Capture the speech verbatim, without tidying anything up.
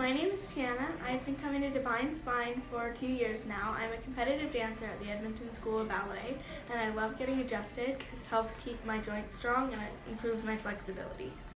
My name is Tiana. I've been coming to Divine Spine for two years now. I'm a competitive dancer at the Edmonton School of Ballet, and I love getting adjusted because it helps keep my joints strong and it improves my flexibility.